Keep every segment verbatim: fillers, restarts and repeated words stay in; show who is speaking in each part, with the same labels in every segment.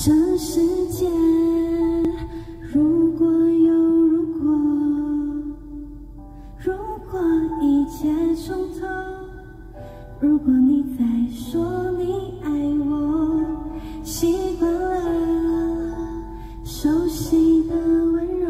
Speaker 1: 这世界如果有如果，如果一切从头，如果你再说你爱我，习惯了熟悉的温柔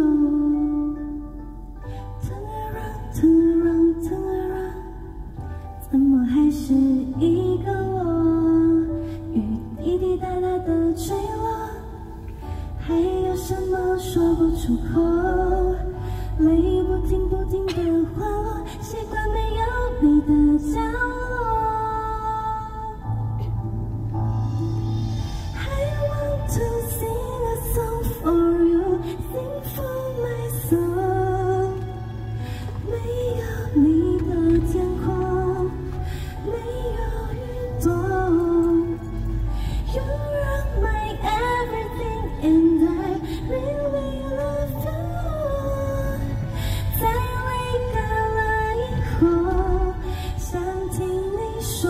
Speaker 1: ，Turn around, turn around, turn around， 怎么还是一个我？雨滴滴答答的坠落，还有什么说不出口？泪不停不停的滑落，习惯没有你的角落。I want to sing a song for you, sing for my soul。没有你的天空，没有云朵。You are my everything and I really love you。在泪干了以后，想听你说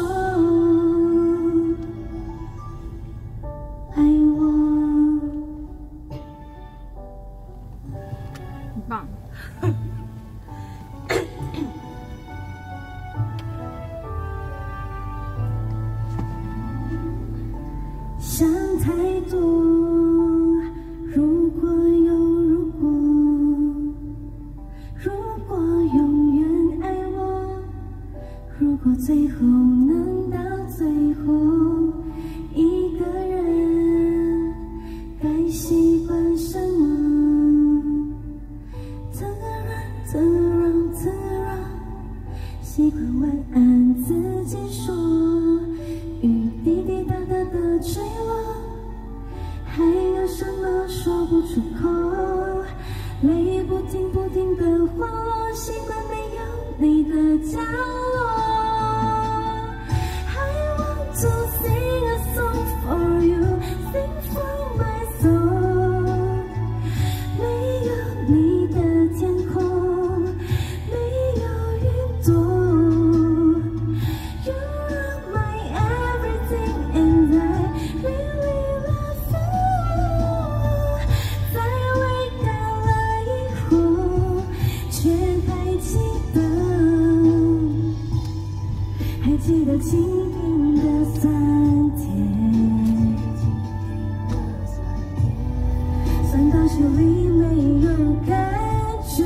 Speaker 1: 爱我。
Speaker 2: 很棒。
Speaker 1: 想太多，如果有如果，如果永远爱我，如果最后能到最后，一个人该习惯什么 ？Turn around, turn around, turn around， 习惯晚安自己说，雨滴滴答答的坠落，还有什么说不出口？泪不停不停的滑落，习惯没有你的角落。I want to sing a song for you, sing for my soul。没有你的天空，没有云朵。You are my everything and I really love you。在泪干了以后，却还记得，还记得清贫的酸甜，酸到心里没有感觉。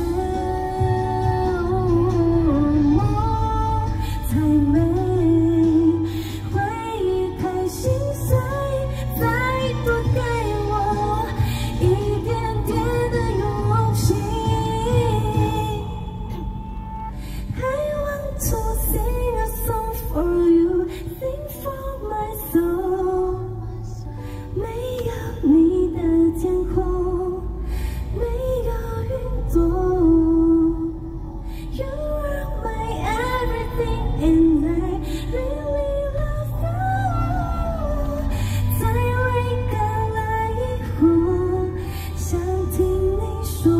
Speaker 1: 梦太美，回忆太心碎，再多给我一点点的勇气。I want to sing a song for you, sing for my soul。没有你的天空，没有云朵。You are my everything and I really love you。在泪干了以后，想听你说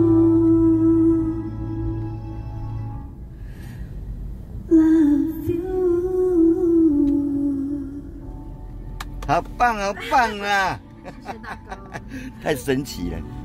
Speaker 1: love you。
Speaker 3: 好棒，好棒啊！
Speaker 2: 谢谢大哥。
Speaker 3: 太神奇了。